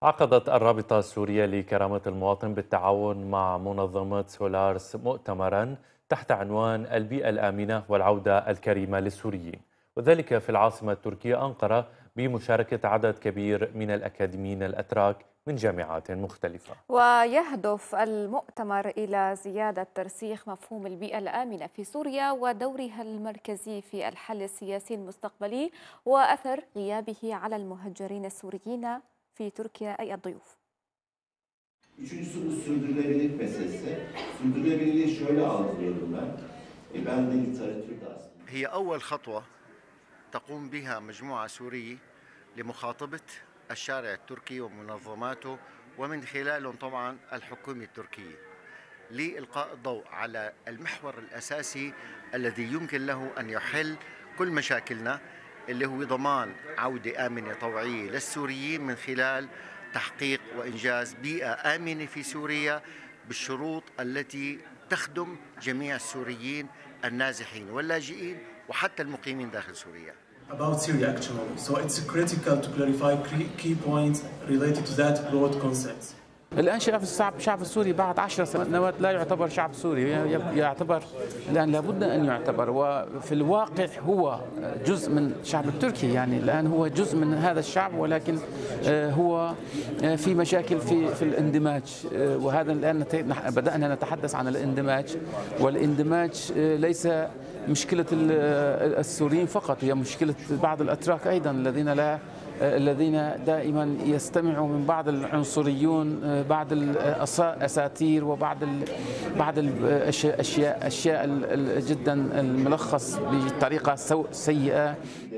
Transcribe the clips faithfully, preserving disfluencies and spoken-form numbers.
عقدت الرابطة السورية لكرامة المواطن بالتعاون مع منظمة سولارس مؤتمرا تحت عنوان البيئة الآمنة والعودة الكريمة للسوريين، وذلك في العاصمة التركية أنقرة بمشاركة عدد كبير من الأكاديميين الأتراك من جامعات مختلفة. ويهدف المؤتمر إلى زيادة ترسيخ مفهوم البيئة الآمنة في سوريا ودورها المركزي في الحل السياسي المستقبلي وأثر غيابه على المهجرين السوريين في تركيا أي الضيوف. Üçüncüsü bu sürdürülebilirlik meselesi. Sürdürülebilirliği şöyle algılıyorum ben. E ben de literatürde aslında. هي أول خطوة تقوم بها مجموعة سورية لمخاطبة الشارع التركي ومنظماته ومن خلالهم طبعا الحكومة التركية لإلقاء الضوء على المحور الأساسي الذي يمكن له أن يحل كل مشاكلنا، اللي هو ضمان عودة آمنة طوعية للسوريين من خلال تحقيق وإنجاز بيئة آمنة في سوريا بالشروط التي تخدم جميع السوريين النازحين واللاجئين وحتى المقيمين داخل سوريا. About Syria actually, so it's critical to clarify key points related to that broad concept. الآن شعب الشعب الشعب السوري بعد عشر سنوات لا يعتبر شعب سوري، يعتبر الآن لابد أن يعتبر، وفي الواقع هو جزء من الشعب التركي، يعني الآن هو جزء من هذا الشعب، ولكن هو في مشاكل في في الاندماج، وهذا الآن بدأنا نتحدث عن الاندماج، والاندماج ليس مشكلة السوريين فقط، هي مشكلة بعض الأتراك أيضا الذين لا الذين دائما يستمعوا من بعض العنصريون، بعض الاساطير وبعض ال بعض الاشياء اشياء جدا الملخص بطريقه سيئه.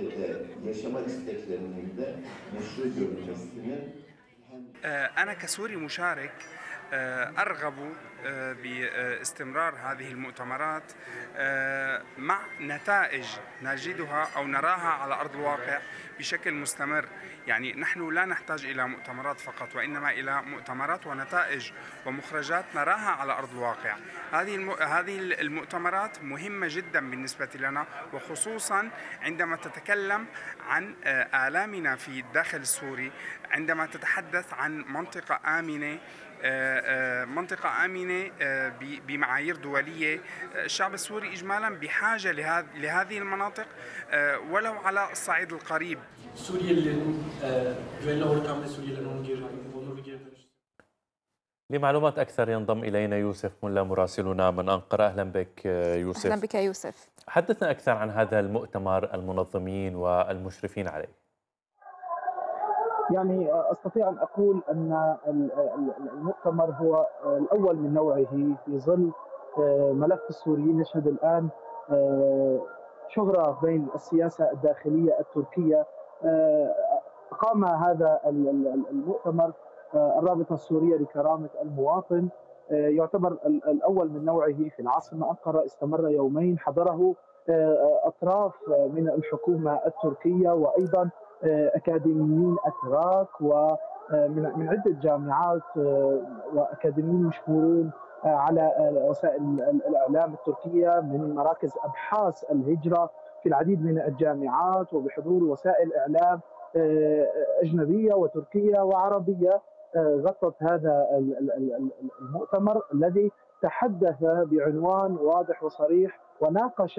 أنا كسوري مشارك أرغب باستمرار هذه المؤتمرات مع نتائج نجدها أو نراها على أرض الواقع بشكل مستمر. يعني نحن لا نحتاج إلى مؤتمرات فقط، وإنما إلى مؤتمرات ونتائج ومخرجات نراها على أرض الواقع. هذه هذه المؤتمرات مهمة جدا بالنسبة لنا، وخصوصا عندما تتكلم عن آلامنا في الداخل السوري، عندما تتحدث عن منطقة آمنة، منطقة آمنة بمعايير دولية. الشعب السوري إجمالا بحاجة لهذه المناطق ولو على الصعيد القريب. لمعلومات أكثر ينضم إلينا يوسف ملا مراسلنا من أنقرة. أهلا بك يوسف. أهلا بك يوسف. حدثنا أكثر عن هذا المؤتمر، المنظمين والمشرفين عليه. يعني أستطيع أن أقول أن المؤتمر هو الأول من نوعه في ظل ملف السوريين يشهد الآن شهرة بين السياسة الداخلية التركية. قام هذا المؤتمر الرابطة السورية لكرامة المواطن، يعتبر الأول من نوعه في العاصمة أنقرة، استمر يومين، حضره أطراف من الحكومة التركية وأيضا أكاديميين أتراك ومن من عدة جامعات وأكاديميين مشهورون على وسائل الإعلام التركية، من مراكز أبحاث الهجرة في العديد من الجامعات، وبحضور وسائل إعلام أجنبية وتركية وعربية غطت هذا المؤتمر الذي تحدث بعنوان واضح وصريح وناقش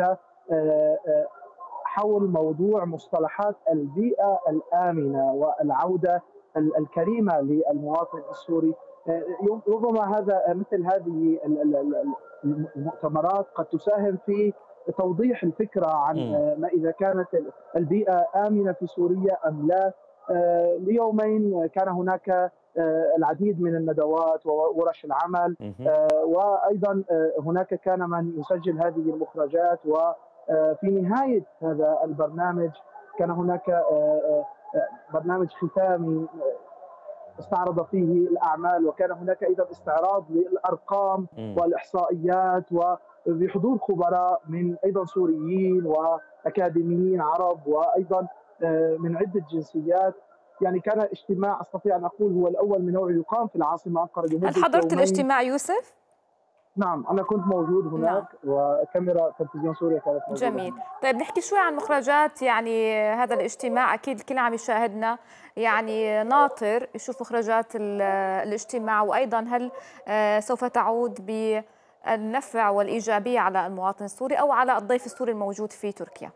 حول موضوع مصطلحات البيئة الآمنة والعودة الكريمة للمواطن السوري. ربما هذا مثل هذه المؤتمرات قد تساهم في توضيح الفكرة عن ما إذا كانت البيئة آمنة في سوريا أم لا. ليومين كان هناك العديد من الندوات وورش العمل، وأيضا هناك كان من يسجل هذه المخرجات، وفي نهاية هذا البرنامج كان هناك برنامج ختامي استعرض فيه الأعمال، وكان هناك أيضا استعراض للأرقام والإحصائيات وبحضور خبراء من أيضا سوريين وأكاديميين عرب وأيضا من عدة جنسيات. يعني كان اجتماع أستطيع أن أقول هو الأول من نوعه يقام في العاصمة أنقرة لمدة هل حضرت يومين. الاجتماع يوسف؟ نعم أنا كنت موجود هناك. نعم. وكاميرا تلفزيون سوريا كانت موجودة. جميل. طيب نحكي شوي عن مخرجات يعني هذا الاجتماع. أكيد الكل عم يشاهدنا يعني ناطر يشوف مخرجات الاجتماع، وأيضا هل سوف تعود بالنفع والإيجابية على المواطن السوري أو على الضيف السوري الموجود في تركيا؟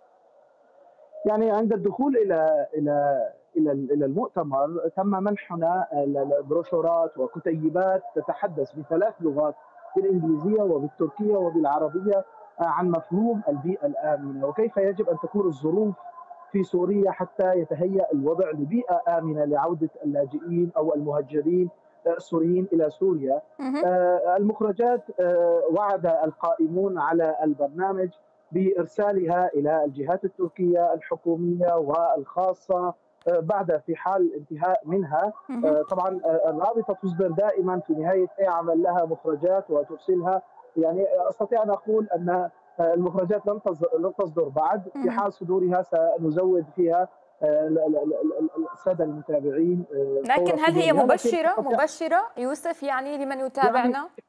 يعني عند الدخول إلى إلى إلى إلى المؤتمر تم منحنا بروشورات وكتيبات تتحدث بثلاث لغات، بالإنجليزية وبالتركية وبالعربية، عن مفهوم البيئة الآمنة وكيف يجب أن تكون الظروف في سوريا حتى يتهيأ الوضع لبيئة آمنة لعودة اللاجئين أو المهجرين السوريين إلى سوريا. المخرجات وعد القائمون على البرنامج بإرسالها إلى الجهات التركية الحكومية والخاصة بعد في حال انتهاء منها. طبعا الرابطة تصدر دائما في نهاية أي عمل لها مخرجات وترسلها. يعني أستطيع أن أقول أن المخرجات لم لم تصدر بعد، في حال صدورها سنزود فيها السادة المتابعين. لكن هل هي مبشرة مبشرة يوسف يعني لمن يتابعنا؟ يعني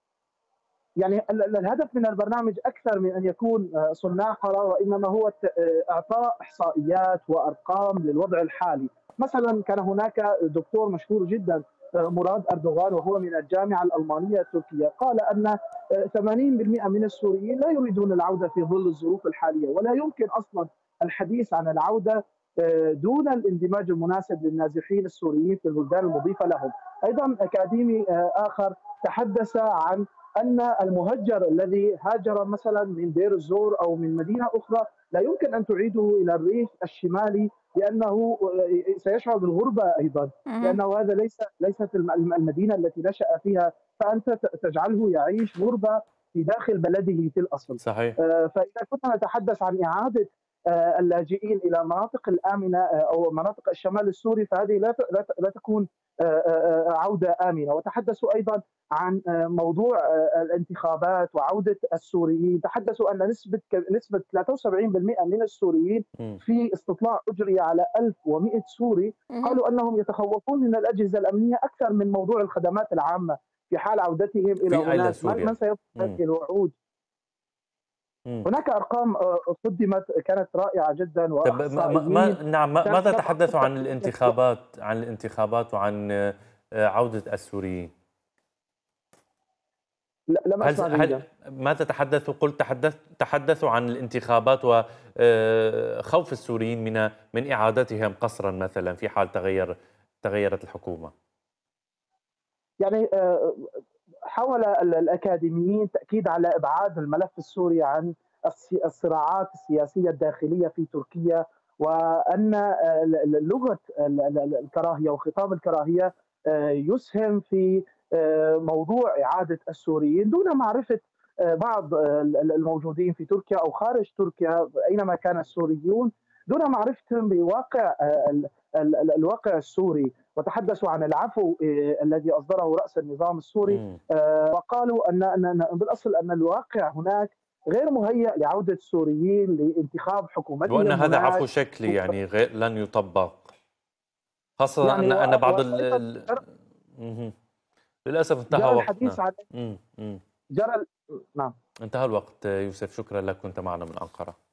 يعني الهدف من البرنامج أكثر من أن يكون صناع قرار، وإنما هو إعطاء إحصائيات وأرقام للوضع الحالي. مثلا كان هناك دكتور مشهور جدا مراد أردوغان وهو من الجامعة الألمانية التركية، قال أن ثمانين بالمئة من السوريين لا يريدون العودة في ظل الظروف الحالية، ولا يمكن أصلا الحديث عن العودة دون الاندماج المناسب للنازحين السوريين في البلدان المضيفة لهم. أيضا أكاديمي آخر تحدث عن أن المهجر الذي هاجر مثلا من دير الزور أو من مدينة أخرى لا يمكن أن تعيده إلى الريف الشمالي، لأنه سيشعر بالغربة أيضا، لأنه هذا ليس ليست المدينة التي نشأ فيها، فأنت تجعله يعيش غربة في داخل بلده في الأصل. صحيح. فإذا كنا نتحدث عن إعادة اللاجئين إلى مناطق الآمنة أو مناطق الشمال السوري، فهذه لا لا تكون عودة آمنة. وتحدثوا أيضا عن موضوع الانتخابات وعودة السوريين، تحدثوا أن نسبة نسبة ثلاثة وسبعين بالمئة من السوريين في استطلاع أجري على ألف ومئة سوري قالوا أنهم يتخوفون من الأجهزة الأمنية أكثر من موضوع الخدمات العامة في حال عودتهم إلى هناك. من سيفعل هذه الوعود؟ هناك أرقام قدمت كانت رائعة جدا. ما نعم ماذا تحدثوا عن الانتخابات عن الانتخابات وعن عودة السوريين؟ لا لم أسمع هل ماذا تحدثوا؟ قلت تحدث تحدثوا عن الانتخابات وخوف السوريين من من إعادتهم قسرا مثلا في حال تغير تغيرت الحكومة. يعني حاول الأكاديميين تأكيد على إبعاد الملف السوري عن الصراعات السياسية الداخلية في تركيا، وأن لغة الكراهية وخطاب الكراهية يسهم في موضوع إعادة السوريين دون معرفة بعض الموجودين في تركيا أو خارج تركيا أينما كان السوريون، دون معرفتهم بواقع الواقع السوري. وتحدثوا عن العفو الذي أصدره رأس النظام السوري، وقالوا أن بالأصل أن الواقع هناك غير مهيأ لعودة السوريين لانتخاب حكومتهم، وأن هذا عفو شكلي يعني غير لن يطبق، خاصة يعني أن أن بعض ال للأسف انتهى وقتنا. جرى. نعم انتهى الوقت. يوسف شكرا لك، كنت معنا من أنقرة.